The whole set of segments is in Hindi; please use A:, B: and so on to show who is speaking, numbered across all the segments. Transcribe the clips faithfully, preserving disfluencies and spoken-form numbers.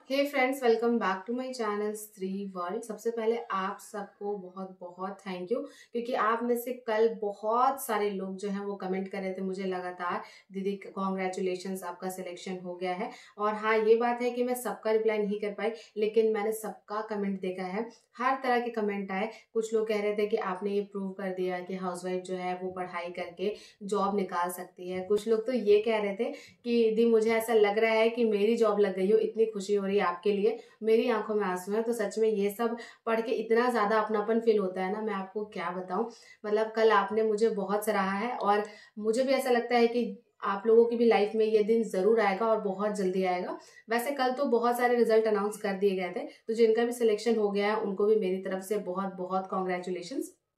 A: Hey friends, welcome back to my channel three world. सबसे पहले आप सबको बहुत बहुत थैंक यू, क्योंकि आप में से कल बहुत सारे लोग जो हैं वो कमेंट कर रहे थे मुझे लगातार, दीदी कॉन्ग्रेचुलेशंस, आपका सिलेक्शन हो गया है। और हाँ, ये बात है कि मैं सबका रिप्लाई नहीं कर पाई, लेकिन मैंने सबका कमेंट देखा है। हर तरह के कमेंट आए। कुछ लोग कह रहे थे कि आपने ये प्रूव कर दिया कि हाउसवाइफ जो है वो पढ़ाई करके जॉब निकाल सकती है। कुछ लोग तो ये कह रहे थे कि दी मुझे ऐसा लग रहा है कि मेरी जॉब लग गई हो, इतनी खुशी हो रही है आपके लिए, मेरी आंखों में आंसू है। तो सच में ये सब पढ़ के इतना ज्यादा अपनापन फील होता है ना, मैं आपको क्या बताऊं। मतलब कल आपने मुझे बहुत सराहा है और मुझे भी ऐसा लगता है कि आप लोगों की भी लाइफ में ये दिन जरूर आएगा और बहुत जल्दी आएगा। वैसे कल तो बहुत सारे रिजल्ट अनाउंस कर दिए गए थे, तो जिनका भी सिलेक्शन हो गया है उनको भी मेरी तरफ से बहुत बहुत कॉन्ग्रेचुलेशन।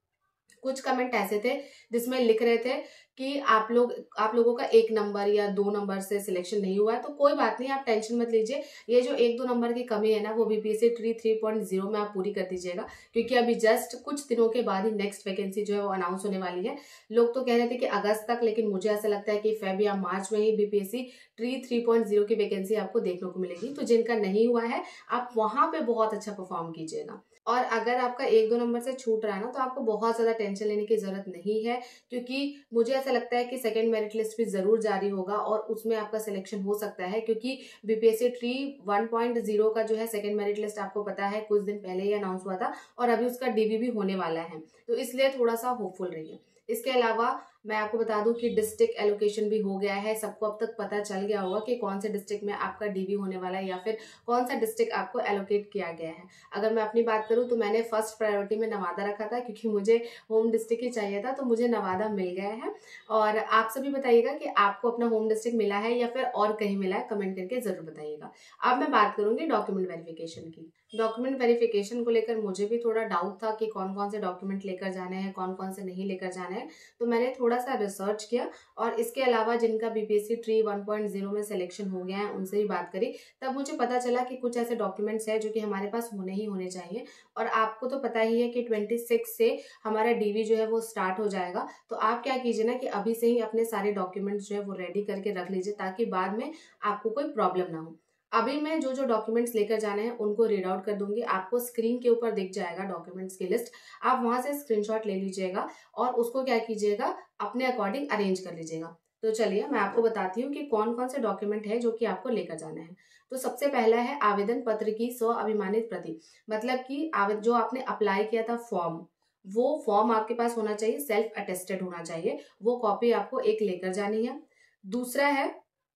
A: कुछ कमेंट ऐसे थे जिसमें लिख रहे थे कि आप लोग आप लोगों का एक नंबर या दो नंबर से सिलेक्शन नहीं हुआ है, तो कोई बात नहीं, आप टेंशन मत लीजिए। ये जो एक दो नंबर की कमी है ना, वो BPSC TRE three point zero में आप पूरी कर दीजिएगा, क्योंकि अभी जस्ट कुछ दिनों के बाद ही नेक्स्ट वैकेंसी जो है वो अनाउंस होने वाली है। लोग तो कह रहे थे कि अगस्त तक, लेकिन मुझे ऐसा लगता है कि फेब या मार्च में ही BPSC TRE three point zero की वैकेंसी आपको देखने को मिलेगी। तो जिनका नहीं हुआ है, आप वहां पे बहुत अच्छा परफॉर्म कीजिएगा। और अगर आपका एक दो नंबर से छूट रहा है ना, तो आपको बहुत ज्यादा टेंशन लेने की जरूरत नहीं है, क्योंकि मुझे ऐसा लगता है कि सेकंड मेरिट लिस्ट भी जरूर जारी होगा और उसमें आपका सिलेक्शन हो सकता है, क्योंकि BPSC TRE one point zero का जो है सेकंड मेरिट लिस्ट आपको पता है कुछ दिन पहले ही अनाउंस हुआ था और अभी उसका डीवी भी होने वाला है, तो इसलिए थोड़ा सा होपफुल रहिए। इसके अलावा मैं आपको बता दूं कि डिस्ट्रिक्ट एलोकेशन भी हो गया है। सबको अब तक पता चल गया होगा कि कौन से डिस्ट्रिक्ट में आपका डीवी होने वाला है या फिर कौन सा डिस्ट्रिक्ट आपको एलोकेट किया गया है। अगर मैं अपनी बात करूं तो मैंने फर्स्ट प्रायोरिटी में नवादा रखा था, क्योंकि मुझे होम डिस्ट्रिक्ट ही चाहिए था, तो मुझे नवादा मिल गया है। और आप सभी बताइएगा कि आपको अपना होम डिस्ट्रिक्ट मिला है या फिर और कहीं मिला है, कमेंट करके जरूर बताइएगा। अब मैं बात करूंगी डॉक्यूमेंट वेरिफिकेशन की। डॉक्यूमेंट वेरिफिकेशन को लेकर मुझे भी थोड़ा डाउट था कि कौन कौन से डॉक्यूमेंट लेकर जाने हैं, कौन कौन से नहीं लेकर जाने हैं, तो मैंने थोड़ा सा रिसर्च किया और इसके अलावा जिनका BPSC TRE one point zero में सिलेक्शन हो गया है उनसे भी बात करी। तब मुझे पता चला कि कुछ ऐसे डॉक्यूमेंट्स हैं जो कि हमारे पास होने ही होने चाहिए। और आपको तो पता ही है कि ट्वेंटी सिक्स से हमारा डीवी जो है वो स्टार्ट हो जाएगा, तो आप क्या कीजिए ना कि अभी से ही अपने सारे डॉक्यूमेंट्स जो है वो रेडी करके रख लीजिए, ताकि बाद में आपको कोई प्रॉब्लम ना हो। अभी मैं जो जो डॉक्यूमेंट्स लेकर जाने हैं उनको रीड आउट कर दूंगी, आपको स्क्रीन के ऊपर दिख जाएगा डॉक्यूमेंट्स की लिस्ट। आप वहां से स्क्रीनशॉट ले लीजिएगा और उसको क्या कीजिएगा, अपने अकॉर्डिंग अरेंज कर लीजिएगा। तो चलिए मैं आपको बताती हूँ कि कौन कौन से डॉक्यूमेंट है जो कि आपको लेकर जाना है। तो सबसे पहला है आवेदन पत्र की स्व अभिमानित प्रति, मतलब कि जो आपने अप्लाई किया था फॉर्म, वो फॉर्म आपके पास होना चाहिए, सेल्फ अटेस्टेड होना चाहिए, वो कॉपी आपको एक लेकर जानी है। दूसरा है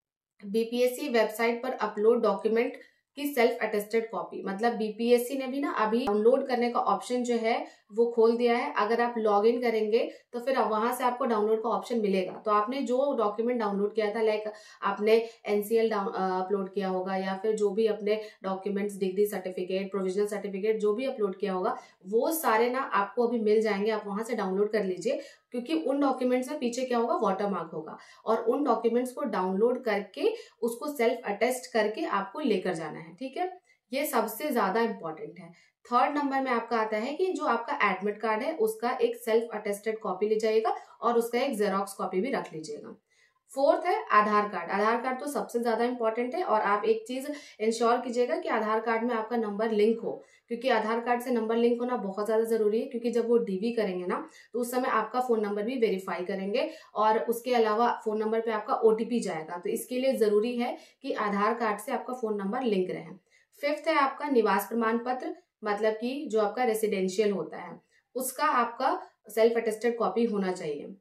A: बीपीएससी वेबसाइट पर अपलोड डॉक्यूमेंट की सेल्फ अटेस्टेड कॉपी, मतलब बीपीएससी ने भी ना अभी डाउनलोड करने का ऑप्शन जो है वो खोल दिया है। अगर आप लॉग इन करेंगे तो फिर वहां से आपको डाउनलोड का ऑप्शन मिलेगा। तो आपने जो डॉक्यूमेंट डाउनलोड किया था, लाइक आपने एनसीएल अपलोड किया होगा या फिर जो भी अपने documents, degree certificate, provisional certificate जो भी अपलोड किया होगा, वो सारे ना आपको अभी मिल जाएंगे। आप वहां से डाउनलोड कर लीजिए, क्योंकि उन डॉक्यूमेंट्स में पीछे क्या होगा, वाटरमार्क होगा, और उन डॉक्यूमेंट्स को डाउनलोड करके उसको सेल्फ अटेस्ट करके आपको लेकर जाना है। ठीक है, ये सबसे ज्यादा इंपॉर्टेंट है। थर्ड नंबर में आपका आता है कि जो आपका एडमिट कार्ड है उसका एक सेल्फ अटेस्टेड कॉपी ले जाइएगा और उसका एक जेरोक्स कॉपी भी रख लीजिएगा। फोर्थ है आधार कार्ड। आधार कार्ड तो सबसे ज्यादा इंपॉर्टेंट है, और आप एक चीज इंश्योर कीजिएगा कि आधार कार्ड में आपका नंबर लिंक हो, क्योंकि आधार कार्ड से नंबर लिंक होना बहुत ज्यादा जरूरी है। क्योंकि जब वो डीवी करेंगे ना, तो उस समय आपका फोन नंबर भी वेरीफाई करेंगे और उसके अलावा फोन नंबर पे आपका ओटीपी जाएगा, तो इसके लिए जरूरी है कि आधार कार्ड से आपका फोन नंबर लिंक रहे। फिफ्थ है आपका निवास प्रमाण पत्र, मतलब कि जो आपका रेसिडेंशियल होता है उसका आपका सेल्फ अटेस्टेड कॉपी होना चाहिए।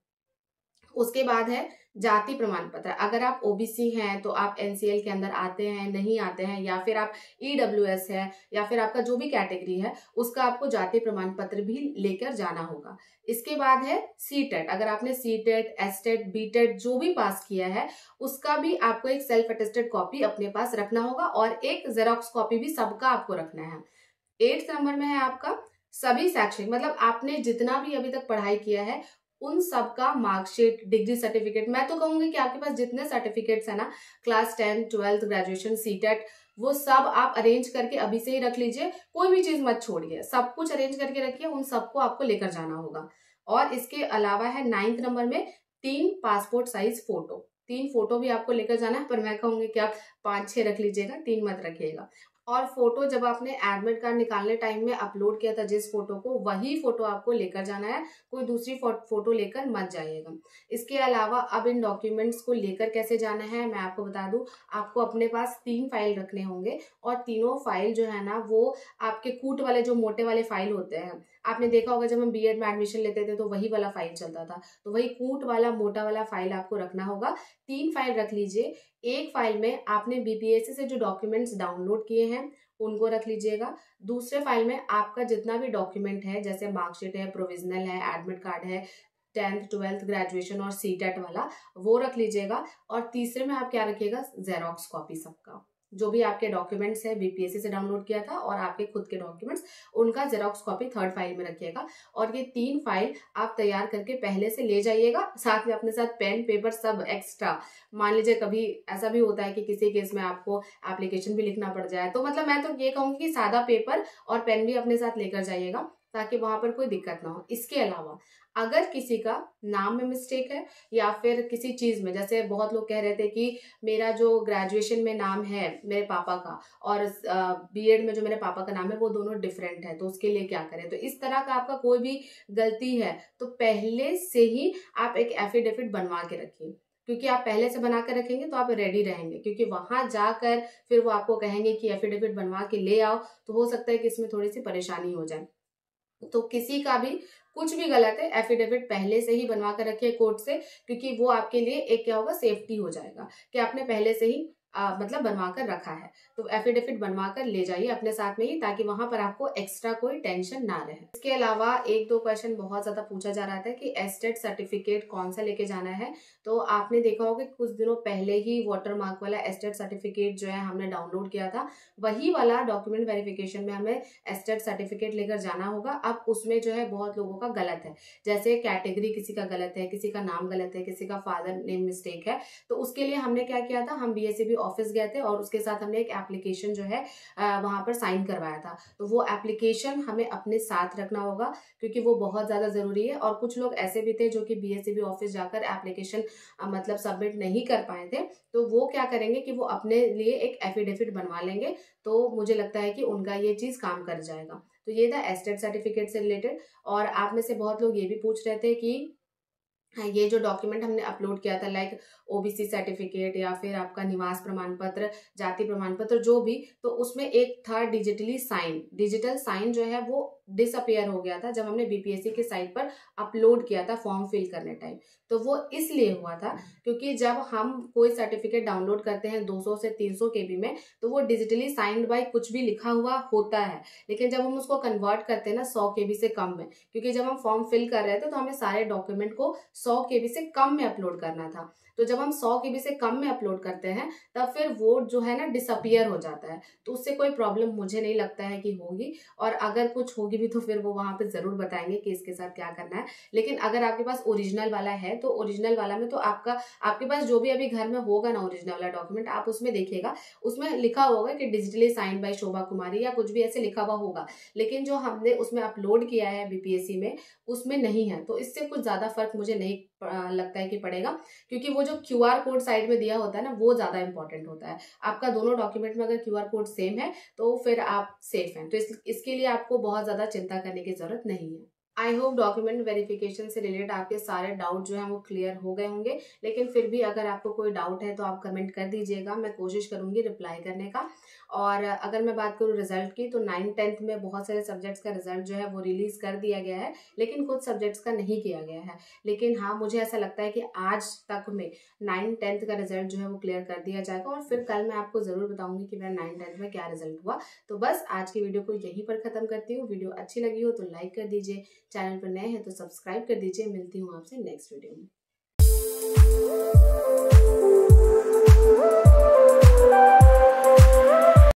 A: उसके बाद है जाति प्रमाण पत्र। अगर आप ओबीसी हैं तो आप एनसीएल के अंदर आते हैं, नहीं आते हैं, या फिर आप ईडब्ल्यूएस है, या फिर आपका जो भी कैटेगरी है उसका आपको जाति प्रमाण पत्र भी लेकर जाना होगा। इसके बाद है सीटेट। अगर आपने सीटेट, एसटेट, बीटेट जो भी पास किया है उसका भी आपको एक सेल्फ अटेस्टेड कॉपी अपने पास रखना होगा, और एक जेरोक्स कॉपी भी सबका आपको रखना है। एट्थ नंबर में है आपका सभी शैक्षणिक, मतलब आपने जितना भी अभी तक पढ़ाई किया है उन सब का मार्कशीट, डिग्री सर्टिफिकेट, मैं तो कहूंगी कि आपके पास जितने सर्टिफिकेट्स है ना, class tenth, twelfth, graduation, CTET, वो सब आप अरेंज करके अभी से ही रख लीजिए। कोई भी चीज मत छोड़िए, सब कुछ अरेंज करके रखिए, उन सबको आपको लेकर जाना होगा। और इसके अलावा है नाइन्थ नंबर में तीन पासपोर्ट साइज फोटो। तीन फोटो भी आपको लेकर जाना है, पर मैं कहूंगी कि आप पांच छह रख लीजिएगा, तीन मत रखिएगा। और फोटो जब आपने एडमिट कार्ड निकालने टाइम में अपलोड किया था जिस फोटो को, वही फोटो आपको लेकर जाना है, कोई दूसरी फोटो लेकर मत जाइएगा। इसके अलावा अब इन डॉक्यूमेंट्स को लेकर कैसे जाना है मैं आपको बता दूं। आपको अपने पास तीन फाइल रखने होंगे और तीनों फाइल जो है ना वो आपके कूट वाले जो मोटे वाले फाइल होते हैं, आपने देखा होगा जब हम बीएड में एडमिशन लेते थे तो वही वाला फाइल चलता था, तो वही कूट वाला मोटा वाला फाइल आपको रखना होगा। तीन फाइल रख लीजिए। एक फाइल में आपने बीपीएससी से जो डॉक्यूमेंट्स डाउनलोड किए हैं उनको रख लीजिएगा। दूसरे फाइल में आपका जितना भी डॉक्यूमेंट है, जैसे मार्कशीट है, प्रोविजनल है, एडमिट कार्ड है, टेंथ ट्वेल्थ ग्रेजुएशन और सीटेट वाला, वो रख लीजिएगा। और तीसरे में आप क्या रखिएगा, जेरोक्स कॉपी सबका, जो भी आपके डॉक्यूमेंट्स है बीपीएससी से डाउनलोड किया था और आपके खुद के डॉक्यूमेंट्स, उनका जेरोक्स कॉपी थर्ड फाइल में रखिएगा। और ये तीन फाइल आप तैयार करके पहले से ले जाइएगा, साथ में अपने साथ पेन पेपर सब एक्स्ट्रा। मान लीजिए कभी ऐसा भी होता है कि किसी केस में आपको एप्लीकेशन भी लिखना पड़ जाए, तो मतलब मैं तो ये कहूँगी कि सादा पेपर और पेन भी अपने साथ लेकर जाइएगा ताकि वहां पर कोई दिक्कत ना हो। इसके अलावा अगर किसी का नाम में मिस्टेक है या फिर किसी चीज में, जैसे बहुत लोग कह रहे थे कि मेरा जो ग्रेजुएशन में नाम है मेरे पापा का और बीएड में जो मेरे पापा का नाम है वो दोनों डिफरेंट है, तो उसके लिए क्या करें। तो इस तरह का आपका कोई भी गलती है तो पहले से ही आप एक एफिडेविट बनवा के रखिए, क्योंकि आप पहले से बना कर रखेंगे तो आप रेडी रहेंगे। क्योंकि वहां जाकर फिर वो आपको कहेंगे कि एफिडेविट बनवा के ले आओ, तो हो सकता है कि इसमें थोड़ी सी परेशानी हो जाए। तो किसी का भी कुछ भी गलत है, एफिडेविट पहले से ही बनवा कर रखिए कोर्ट से, क्योंकि वो आपके लिए एक क्या होगा, सेफ्टी हो जाएगा कि आपने पहले से ही आ, मतलब बनवा कर रखा है। तो एफिडेविट बनवा कर ले जाइए अपने साथ में ही, ताकि वहां पर आपको एक्स्ट्रा कोई टेंशन ना रहे। इसके अलावा एक दो क्वेश्चन बहुत ज्यादा पूछा जा रहा था कि एस्टेट सर्टिफिकेट कौन सा लेके जाना है। तो आपने देखा होगा कि कुछ दिनों पहले ही वाटर मार्क वाला एस्टेट सर्टिफिकेट जो है हमने डाउनलोड किया था, वही वाला डॉक्यूमेंट वेरिफिकेशन में हमें एस्टेट सर्टिफिकेट लेकर जाना होगा। अब उसमें जो है बहुत लोगों का गलत है, जैसे कैटेगरी किसी का गलत है, किसी का नाम गलत है, किसी का फादर नेम मिस्टेक है। तो उसके लिए हमने क्या किया था, हम बीएससीबी ऑफिस गए थे और उसके साथ हमने एक एप्लीकेशन जो है वहां पर साइन करवाया था। तो वो एप्लीकेशन हमें अपने साथ रखना होगा क्योंकि वो बहुत ज्यादा जरूरी है। और कुछ लोग ऐसे भी थे जो कि बीएससीबी ऑफिस जाकर एप्लीकेशन मतलब सबमिट नहीं कर पाए थे, तो वो क्या करेंगे कि वो अपने लिए एक एफिडेविट बनवा लेंगे। तो मुझे लगता है कि उनका ये चीज काम कर जाएगा। तो ये था एस्टेट सर्टिफिकेट से रिलेटेड। और आप में से बहुत लोग ये भी पूछ रहे थे कि ये जो डॉक्यूमेंट हमने अपलोड किया था, लाइक ओबीसी सर्टिफिकेट या फिर आपका निवास प्रमाण पत्र, जाति प्रमाण पत्र, जो भी, तो उसमें एक था डिजिटली साइन, डिजिटल साइन जो है वो डिसअपियर हो गया था जब हमने बीपीएससी के साइट पर अपलोड किया था फॉर्म फिल करने टाइम। तो वो इसलिए हुआ था क्योंकि जब हम कोई सर्टिफिकेट डाउनलोड करते हैं दो सौ से तीन सौ केबी में, तो वो डिजिटली साइंड बाय कुछ भी लिखा हुआ होता है, लेकिन जब हम उसको कन्वर्ट करते हैं ना सौ केबी से कम में, क्योंकि जब हम फॉर्म फिल कर रहे थे तो हमें सारे डॉक्यूमेंट को सौ केबी से कम में अपलोड करना था। तो जब हम सौ केबी से कम में अपलोड करते हैं तब फिर वो जो है ना डिसअपियर हो जाता है। तो उससे कोई प्रॉब्लम मुझे नहीं लगता है कि होगी, और अगर कुछ होगी भी तो फिर वो वहां पे जरूर बताएंगे कि इसके साथ क्या करना है। लेकिन अगर आपके पास ओरिजिनल वाला है तो ओरिजिनल वाला में तो आपका आपके पास जो भी अभी घर में होगा ना ओरिजिनल वाला डॉक्यूमेंट, आप उसमें देखिएगा, उसमें लिखा होगा कि digitally sign by Shobha Kumari या कुछ भी ऐसे लिखा हुआ होगा। लेकिन जो हमने उसमें अपलोड किया है बीपीएससी में उसमें नहीं है। तो इससे कुछ ज्यादा फर्क मुझे नहीं लगता है कि पड़ेगा, क्योंकि वो जो क्यूआर कोड साइड में दिया होता है ना वो ज्यादा इंपॉर्टेंट होता है। आपका दोनों डॉक्यूमेंट में अगर क्यूआर कोड सेम है तो फिर आप सेफ हैं। तो इस, इसके लिए आपको बहुत ज्यादा चिंता करने की जरूरत नहीं है। आई होप डॉक्यूमेंट वेरिफिकेशन से रिलेटेड आपके सारे डाउट जो है वो क्लियर हो गए होंगे। लेकिन फिर भी अगर आपको कोई डाउट है तो आप कमेंट कर दीजिएगा, मैं कोशिश करूंगी रिप्लाई करने का। और अगर मैं बात करूँ रिजल्ट की, तो नाइन टेंथ में बहुत सारे सब्जेक्ट्स का रिजल्ट जो है वो रिलीज कर दिया गया है, लेकिन कुछ सब्जेक्ट्स का नहीं किया गया है। लेकिन हाँ, मुझे ऐसा लगता है कि आज तक में नाइन टेंथ का रिजल्ट जो है वो क्लियर कर दिया जाएगा, और फिर कल मैं आपको जरूर बताऊंगी कि मेरा नाइन टेंथ में क्या रिजल्ट हुआ। तो बस आज की वीडियो को यहीं पर खत्म करती हूँ। वीडियो अच्छी लगी हो तो लाइक कर दीजिए, चैनल पर नए हैं तो सब्सक्राइब कर दीजिए। मिलती हूँ आपसे नेक्स्ट वीडियो में।